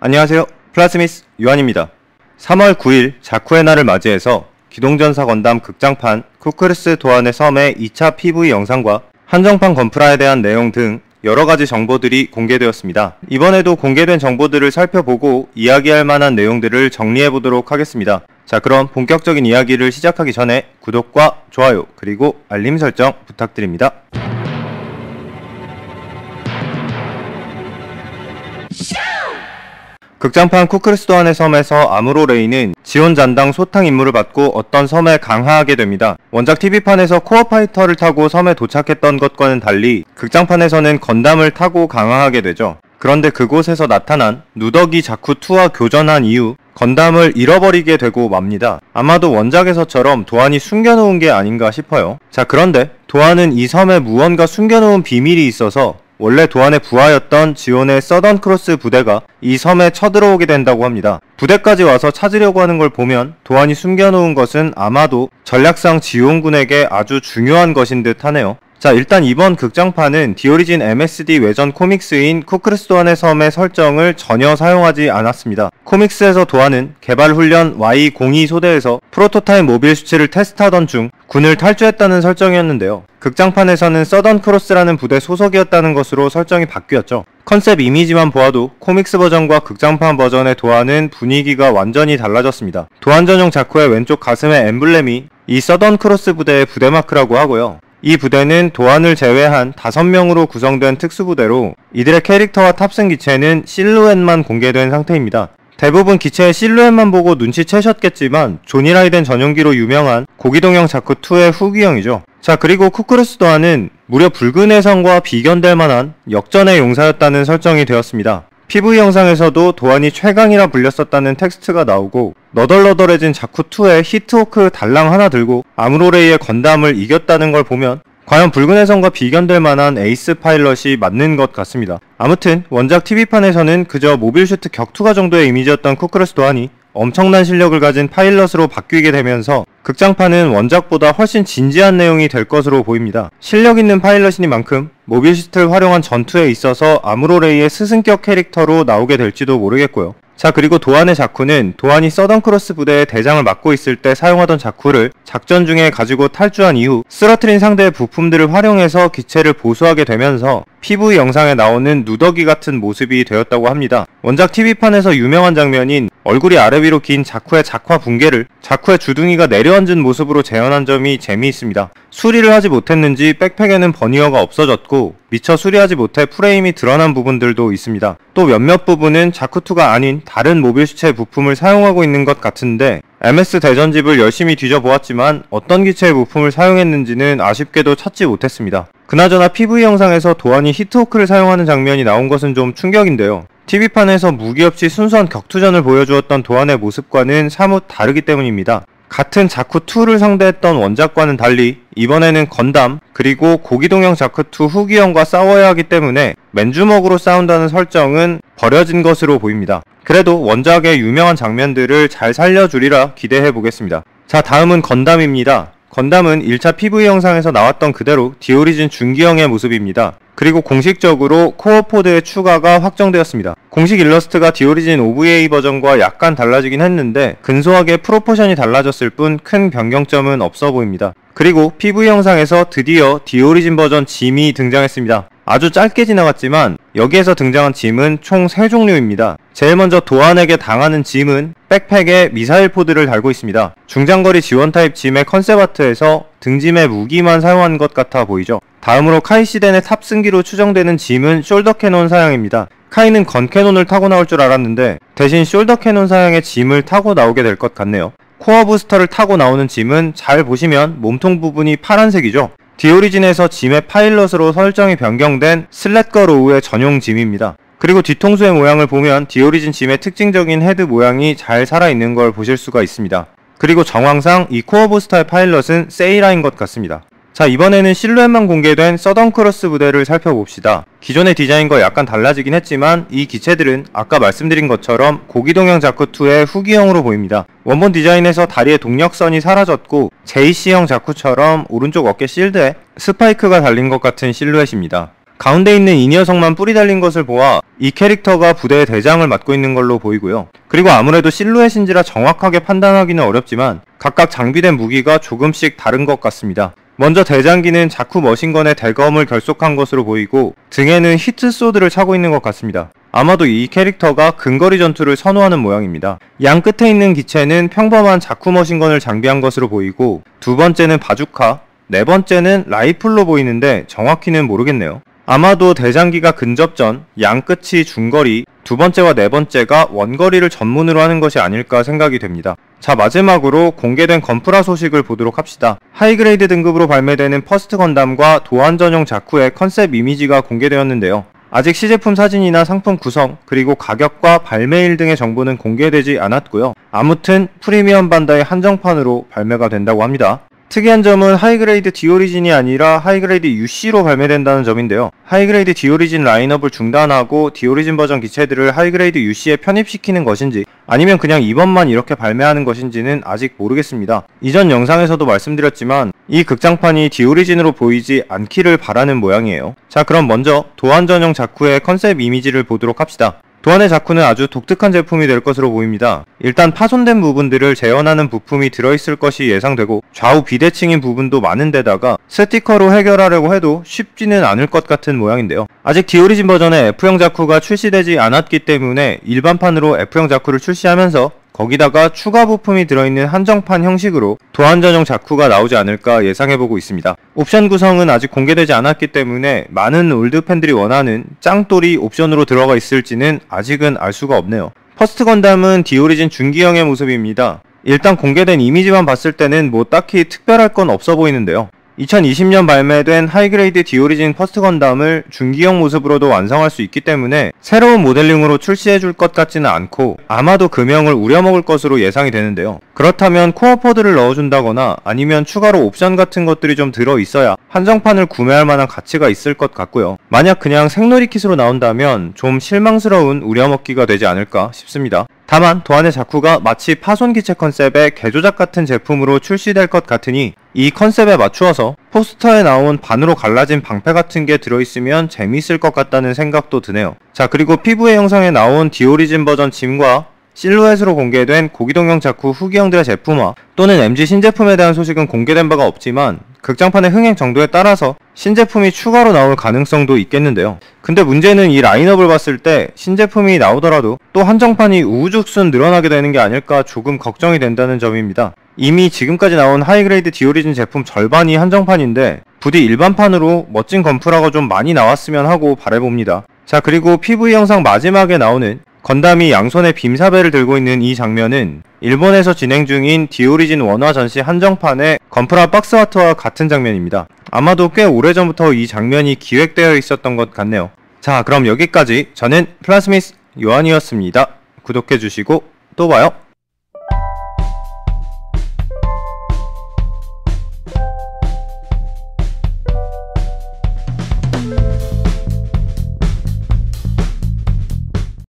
안녕하세요. 플라스미스 유한입니다. 3월 9일 자쿠의 날을 맞이해서 기동전사 건담 극장판 쿠크루스 도안의 섬의 2차 PV 영상과 한정판 건프라에 대한 내용 등 여러가지 정보들이 공개되었습니다. 이번에도 공개된 정보들을 살펴보고 이야기할 만한 내용들을 정리해보도록 하겠습니다. 자, 그럼 본격적인 이야기를 시작하기 전에 구독과 좋아요 그리고 알림 설정 부탁드립니다. 극장판 쿠크루스 도안의 섬에서 아무로 레이는 지온 잔당 소탕 임무를 받고 어떤 섬에 강하하게 됩니다. 원작 TV판에서 코어 파이터를 타고 섬에 도착했던 것과는 달리 극장판에서는 건담을 타고 강하하게 되죠. 그런데 그곳에서 나타난 누더기 자쿠2와 교전한 이후 건담을 잃어버리게 되고 맙니다. 아마도 원작에서처럼 도안이 숨겨놓은 게 아닌가 싶어요. 자, 그런데 도안은 이 섬에 무언가 숨겨놓은 비밀이 있어서 원래 도안의 부하였던 지온의 서던 크로스 부대가 이 섬에 쳐들어오게 된다고 합니다. 부대까지 와서 찾으려고 하는 걸 보면 도안이 숨겨놓은 것은 아마도 전략상 지온군에게 아주 중요한 것인 듯 하네요. 자, 일단 이번 극장판은 디오리진 MSD 외전 코믹스인 쿠크루스 도안의 섬의 설정을 전혀 사용하지 않았습니다. 코믹스에서 도안은 개발훈련 Y02 소대에서 프로토타입 모빌 수치를 테스트하던 중 군을 탈주했다는 설정이었는데요. 극장판에서는 서던 크로스라는 부대 소속이었다는 것으로 설정이 바뀌었죠. 컨셉 이미지만 보아도 코믹스 버전과 극장판 버전의 도안은 분위기가 완전히 달라졌습니다. 도안 전용 자쿠의 왼쪽 가슴의 엠블렘이 이 서던 크로스 부대의 부대마크라고 하고요. 이 부대는 도안을 제외한 5명으로 구성된 특수부대로 이들의 캐릭터와 탑승 기체는 실루엣만 공개된 상태입니다. 대부분 기체의 실루엣만 보고 눈치채셨겠지만 조니 라이덴 전용기로 유명한 고기동형 자쿠2의 후기형이죠. 자, 그리고 쿠크루스 도안은 무려 붉은 해성과 비견될 만한 역전의 용사였다는 설정이 되었습니다. PV 영상에서도 도안이 최강이라 불렸었다는 텍스트가 나오고 너덜너덜해진 자쿠2의 히트호크 달랑 하나 들고 아무로레이의 건담을 이겼다는 걸 보면 과연 붉은 해성과 비견될 만한 에이스 파일럿이 맞는 것 같습니다. 아무튼 원작 TV판에서는 그저 모빌슈트 격투가 정도의 이미지였던 쿠크루스 도안이 엄청난 실력을 가진 파일럿으로 바뀌게 되면서 극장판은 원작보다 훨씬 진지한 내용이 될 것으로 보입니다. 실력 있는 파일럿이니만큼 모빌슈트를 활용한 전투에 있어서 아무로레이의 스승격 캐릭터로 나오게 될지도 모르겠고요. 자, 그리고 도안의 자쿠는 도안이 서던 크로스 부대의 대장을 맡고 있을 때 사용하던 자쿠를 작전 중에 가지고 탈주한 이후 쓰러트린 상대의 부품들을 활용해서 기체를 보수하게 되면서 PV 영상에 나오는 누더기 같은 모습이 되었다고 합니다. 원작 TV판에서 유명한 장면인 얼굴이 아래 위로 긴 자쿠의 작화 붕괴를 자쿠의 주둥이가 내려앉은 모습으로 재현한 점이 재미있습니다. 수리를 하지 못했는지 백팩에는 버니어가 없어졌고 미처 수리하지 못해 프레임이 드러난 부분들도 있습니다. 또 몇몇 부분은 자쿠2가 아닌 다른 모빌 수체 부품을 사용하고 있는 것 같은데 MS 대전집을 열심히 뒤져보았지만 어떤 기체의 부품을 사용했는지는 아쉽게도 찾지 못했습니다. 그나저나 PV 영상에서 도안이 히트호크를 사용하는 장면이 나온 것은 좀 충격인데요. TV판에서 무기 없이 순수한 격투전을 보여주었던 도안의 모습과는 사뭇 다르기 때문입니다. 같은 자쿠2를 상대했던 원작과는 달리 이번에는 건담 그리고 고기동형 자쿠2 후기형과 싸워야 하기 때문에 맨주먹으로 싸운다는 설정은 버려진 것으로 보입니다. 그래도 원작의 유명한 장면들을 잘 살려주리라 기대해보겠습니다. 자, 다음은 건담입니다. 건담은 1차 PV 영상에서 나왔던 그대로 디오리진 중기형의 모습입니다. 그리고 공식적으로 코어포드의 추가가 확정되었습니다. 공식 일러스트가 디오리진 OVA 버전과 약간 달라지긴 했는데 근소하게 프로포션이 달라졌을 뿐 큰 변경점은 없어 보입니다. 그리고 PV 영상에서 드디어 디오리진 버전 짐이 등장했습니다. 아주 짧게 지나갔지만 여기에서 등장한 짐은 총 3종류입니다. 제일 먼저 도안에게 당하는 짐은 백팩에 미사일 포드를 달고 있습니다. 중장거리 지원 타입 짐의 컨셉 아트에서 등짐에 무기만 사용한 것 같아 보이죠. 다음으로 카이시덴의 탑승기로 추정되는 짐은 숄더 캐논 사양입니다. 카이는 건 캐논을 타고 나올 줄 알았는데 대신 숄더 캐논 사양의 짐을 타고 나오게 될 것 같네요. 코어 부스터를 타고 나오는 짐은 잘 보시면 몸통 부분이 파란색이죠. 디오리진에서 짐의 파일럿으로 설정이 변경된 슬랫거 로우의 전용 짐입니다. 그리고 뒤통수의 모양을 보면 디오리진 짐의 특징적인 헤드 모양이 잘 살아있는 걸 보실 수가 있습니다. 그리고 정황상 이 코어 부스터의 파일럿은 세이라인 것 같습니다. 자, 이번에는 실루엣만 공개된 서던 크로스 부대를 살펴봅시다. 기존의 디자인과 약간 달라지긴 했지만 이 기체들은 아까 말씀드린 것처럼 고기동형 자쿠2의 후기형으로 보입니다. 원본 디자인에서 다리의 동력선이 사라졌고 JC형 자쿠처럼 오른쪽 어깨 실드에 스파이크가 달린 것 같은 실루엣입니다. 가운데 있는 이 녀석만 뿔이 달린 것을 보아 이 캐릭터가 부대의 대장을 맡고 있는 걸로 보이고요. 그리고 아무래도 실루엣인지라 정확하게 판단하기는 어렵지만 각각 장비된 무기가 조금씩 다른 것 같습니다. 먼저 대장기는 자쿠 머신건의 대검을 결속한 것으로 보이고 등에는 히트소드를 차고 있는 것 같습니다. 아마도 이 캐릭터가 근거리 전투를 선호하는 모양입니다. 양 끝에 있는 기체는 평범한 자쿠 머신건을 장비한 것으로 보이고 두 번째는 바주카, 네 번째는 라이플로 보이는데 정확히는 모르겠네요. 아마도 대장기가 근접전, 양 끝이 중거리, 두 번째와 네 번째가 원거리를 전문으로 하는 것이 아닐까 생각이 됩니다. 자, 마지막으로 공개된 건프라 소식을 보도록 합시다. 하이그레이드 등급으로 발매되는 퍼스트 건담과 도안 전용 자쿠의 컨셉 이미지가 공개되었는데요. 아직 시제품 사진이나 상품 구성, 그리고 가격과 발매일 등의 정보는 공개되지 않았고요. 아무튼 프리미엄 반다의 한정판으로 발매가 된다고 합니다. 특이한 점은 하이그레이드 디오리진이 아니라 하이그레이드 UC로 발매된다는 점인데요. 하이그레이드 디오리진 라인업을 중단하고 디오리진 버전 기체들을 하이그레이드 UC에 편입시키는 것인지 아니면 그냥 이번만 이렇게 발매하는 것인지는 아직 모르겠습니다. 이전 영상에서도 말씀드렸지만 이 극장판이 디오리진으로 보이지 않기를 바라는 모양이에요. 자, 그럼 먼저 도안 전용 자쿠의 컨셉 이미지를 보도록 합시다. 도안의 자쿠는 아주 독특한 제품이 될 것으로 보입니다. 일단 파손된 부분들을 재현하는 부품이 들어있을 것이 예상되고 좌우 비대칭인 부분도 많은 데다가 스티커로 해결하려고 해도 쉽지는 않을 것 같은 모양인데요. 아직 디오리진 버전의 F형 자쿠가 출시되지 않았기 때문에 일반판으로 F형 자쿠를 출시하면서 거기다가 추가 부품이 들어있는 한정판 형식으로 도안 전용 자쿠가 나오지 않을까 예상해보고 있습니다. 옵션 구성은 아직 공개되지 않았기 때문에 많은 올드 팬들이 원하는 짱돌이 옵션으로 들어가 있을지는 아직은 알 수가 없네요. 퍼스트 건담은 디오리진 중기형의 모습입니다. 일단 공개된 이미지만 봤을 때는 뭐 딱히 특별할 건 없어 보이는데요. 2020년 발매된 하이그레이드 디오리진 퍼스트 건담을 중기형 모습으로도 완성할 수 있기 때문에 새로운 모델링으로 출시해줄 것 같지는 않고 아마도 금형을 우려먹을 것으로 예상이 되는데요. 그렇다면 코어포드를 넣어준다거나 아니면 추가로 옵션 같은 것들이 좀 들어있어야 한정판을 구매할 만한 가치가 있을 것 같고요. 만약 그냥 생놀이 킷으로 나온다면 좀 실망스러운 우려먹기가 되지 않을까 싶습니다. 다만 도안의 자쿠가 마치 파손기체 컨셉의 개조작 같은 제품으로 출시될 것 같으니 이 컨셉에 맞추어서 포스터에 나온 반으로 갈라진 방패 같은 게 들어있으면 재미있을 것 같다는 생각도 드네요. 자, 그리고 PV 영상에 나온 디오리진 버전 짐과 실루엣으로 공개된 고기동형 자쿠 후기형들의 제품화 또는 MG 신제품에 대한 소식은 공개된 바가 없지만 극장판의 흥행 정도에 따라서 신제품이 추가로 나올 가능성도 있겠는데요. 근데 문제는 이 라인업을 봤을 때 신제품이 나오더라도 또 한정판이 우후죽순 늘어나게 되는 게 아닐까 조금 걱정이 된다는 점입니다. 이미 지금까지 나온 하이그레이드 디오리진 제품 절반이 한정판인데 부디 일반판으로 멋진 건프라가 좀 많이 나왔으면 하고 바라봅니다. 자, 그리고 PV 영상 마지막에 나오는 건담이 양손에 빔사배를 들고 있는 이 장면은 일본에서 진행 중인 디오리진 원화 전시 한정판의 건프라 박스아트와 같은 장면입니다. 아마도 꽤 오래전부터 이 장면이 기획되어 있었던 것 같네요. 자, 그럼 여기까지 저는 플라스미스 요한이었습니다. 구독해주시고 또 봐요.